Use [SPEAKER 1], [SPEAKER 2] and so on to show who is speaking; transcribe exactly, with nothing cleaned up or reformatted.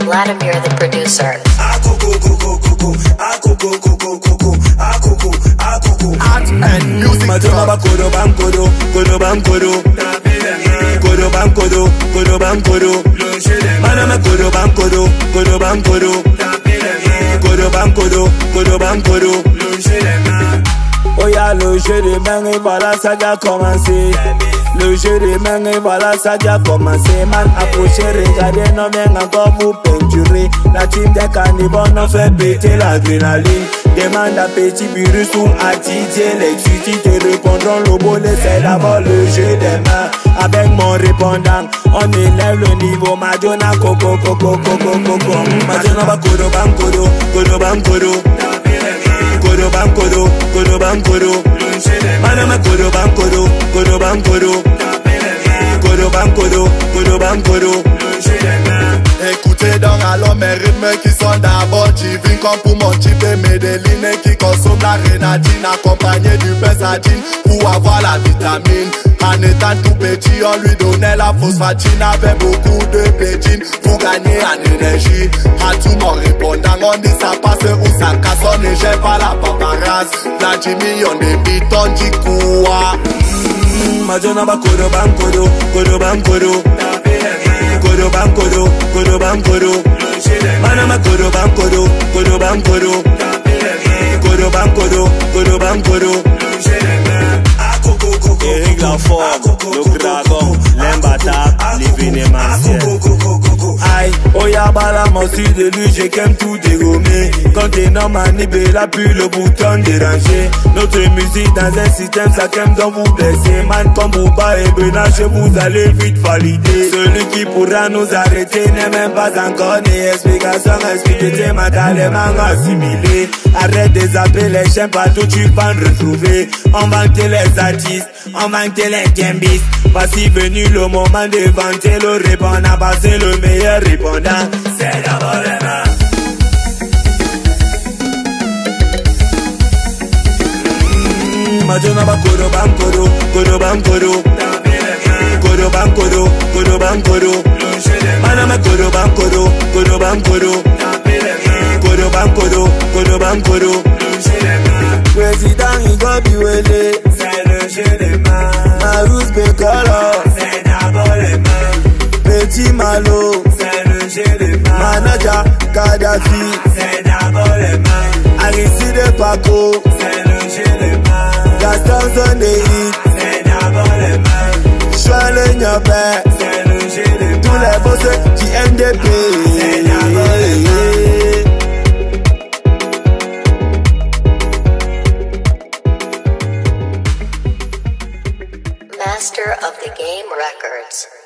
[SPEAKER 1] Vladimir the producer.
[SPEAKER 2] And music
[SPEAKER 3] Majoma kodo bam kodo, kodo bam kodo, kodo bam kodo, kodo bam kodo. Manama kodo bam kodo, kodo bam kodo, kodo bam kodo, kodo bam kodo. Oh y'a le jeu des mains et voilà ça a commencé. Le jeu des mains et voilà ça a commencé. Man approchez, regardez, non viens encore vous peinturer. La team des cannibales nous fait péter l'adrénaline. Demande à Petit Virus ou à Didier Lexuti te répondront le bolet, c'est d'abord le jeu des mains. Avec mon répondant, on élève le niveau. Madonna coco coco coco coco. Madonna ba kodo bam kodo, kodo bam kodo. Kodo bam kodo, kodo bam kodo. Manama kodo bam kodo, kodo bam kodo. Kodo bam kodo, kodo bam kodo.
[SPEAKER 2] Écoutez donc alors mes rythmes qui sont d'abord divines. Comme pour mon type de Medellin qui consomme la grenadine accompagné du pesadine pour avoir la vitamine. En étant tout petit on lui donnait la phosphatine avec beaucoup de pédine pour gagner en énergie. À tout mon répondant on dit ça passe ou ça casse, on ne gère pas la paparazzi. La Jimmy on débite on dit quoi.
[SPEAKER 3] Majona ba kodo bam kodo, kodo bam kodo. Kodo bam kodo, kodo bam kodo. Manama kodo bam kodo, kodo bam kodo. Kodo bam kodo, kodo bam kodo.
[SPEAKER 4] Eric Lafort, le dragon, l'imbattable, l'événementiel.
[SPEAKER 3] Aïe, oh y'a bala, moi suis de lui, j'ai qu'aime tout dégommer. Quand t'es normal, il appuie le bouton déranger. Notre musique dans un système, ça qu'aime quand vous blessez. Man comme Bouba et Benache, vous allez vite valider. Celui qui pourra nous arrêter n'est même pas encore né. Explication, expliquez, madame, les mangas assimilés. Arrête de zapper les chiens partout, tu vas en retrouver. On vante les artistes, on vante les gambis. Voici venu le moment de vanter le répondant. Passer le meilleur répondant, c'est d'abord les mains. Majona ba kodo bam kodo, kodo bam kodo. Kodo bam kodo, kodo bam kodo. Manama kodo bam kodo, kodo bam kodo. Kodo bam kodo, kodo bam kodo. Président Igor Biwele, c'est le jeu des mains. Marus Bekolo, c'est d'abord les mains. Petit Malo, c'est le jeu des mains. Manager Kadhafi, c'est d'abord les mains. Aristide Paco, c'est le jeu des mains. Gaston Zondéi, c'est d'abord les mains. Chouale Nyopé, c'est le jeu des mains. Tous les boss qui aiment des pays, c'est d'abord les mains.
[SPEAKER 1] Master of the Game Records.